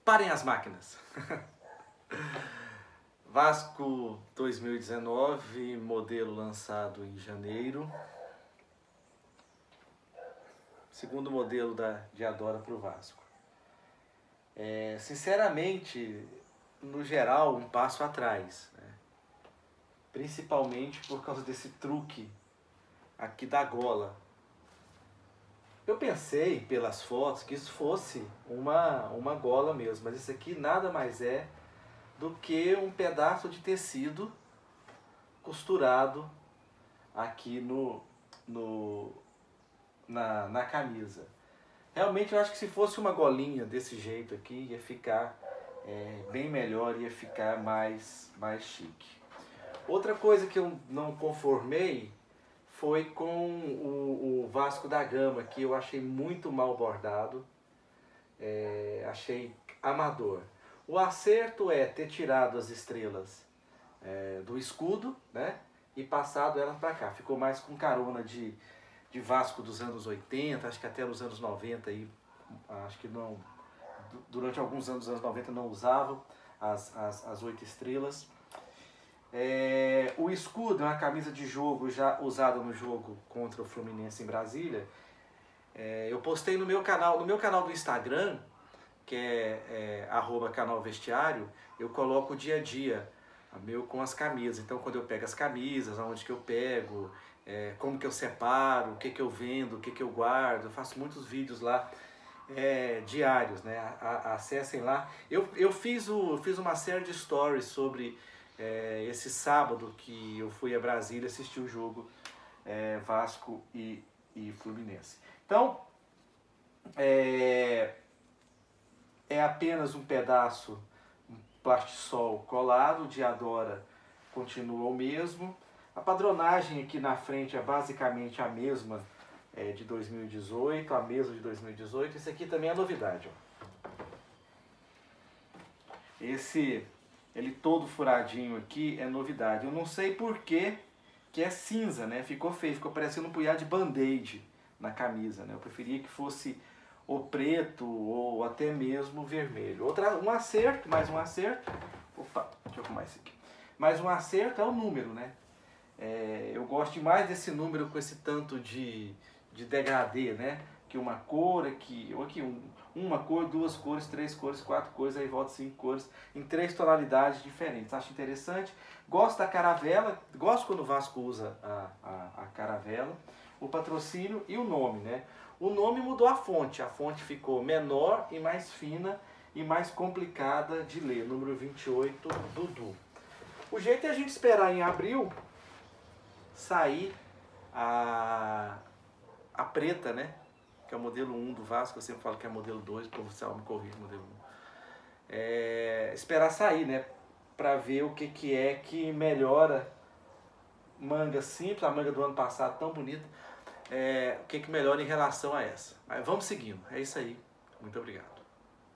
Parem as máquinas. Vasco 2019, modelo lançado em janeiro. Segundo modelo da Diadora para o Vasco. Sinceramente, no geral, um passo atrás, né? Principalmente por causa desse truque aqui da gola. Eu pensei pelas fotos que isso fosse uma gola mesmo, mas isso aqui nada mais é do que um pedaço de tecido costurado aqui na camisa. Realmente eu acho que se fosse uma golinha desse jeito aqui ia ficar bem melhor, ia ficar mais chique. Outra coisa que eu não conformei foi com o Vasco da Gama, que eu achei muito mal bordado, achei amador. O acerto é ter tirado as estrelas do escudo, né, e passado elas para cá. Ficou mais com carona de Vasco dos anos 80, acho que até nos anos 90, aí, acho que não, durante alguns anos dos anos 90 não usavam as 8 estrelas. O escudo é uma camisa de jogo já usada no jogo contra o Fluminense em Brasília. Eu postei no meu canal do Instagram, que é @canalvestiário, eu coloco o dia a dia meu com as camisas. Então quando eu pego as camisas, aonde que eu pego, como que eu separo, o que que eu vendo, o que que eu guardo, eu faço muitos vídeos lá diários, né? Acessem lá. Eu fiz uma série de stories sobre esse sábado que eu fui a Brasília assistir o jogo Vasco e Fluminense. Então, é apenas um pedaço, um plastisol colado, o Diadora continua o mesmo. A padronagem aqui na frente é basicamente a mesma de 2018, a mesma de 2018. Esse aqui também é novidade, ó. Ele todo furadinho aqui é novidade. Eu não sei por que é cinza, né? Ficou feio, ficou parecendo um punhado de band-aid na camisa, né? Eu preferia que fosse ou preto ou até mesmo vermelho. Um acerto, mais um acerto. Opa, deixa eu arrumar esse aqui. Mais um acerto é o número, né? Eu gosto demais desse número com esse tanto de degradê, né? Que uma cor aqui, ou aqui uma cor, duas cores, três cores, quatro cores, aí volta 5 cores, em 3 tonalidades diferentes. Acho interessante. Gosto da caravela, gosto quando o Vasco usa a caravela, o patrocínio e o nome, né? O nome mudou a fonte ficou menor e mais fina e mais complicada de ler, número 28, Dudu. O jeito é a gente esperar em abril sair a preta, né? Que é o modelo 1 do Vasco, eu sempre falo que é modelo 2, o povo me corrige, modelo 1. Esperar sair, né? Pra ver o que é que melhora. Manga simples, a manga do ano passado tão bonita. O que melhora em relação a essa. Mas vamos seguindo, é isso aí. Muito obrigado.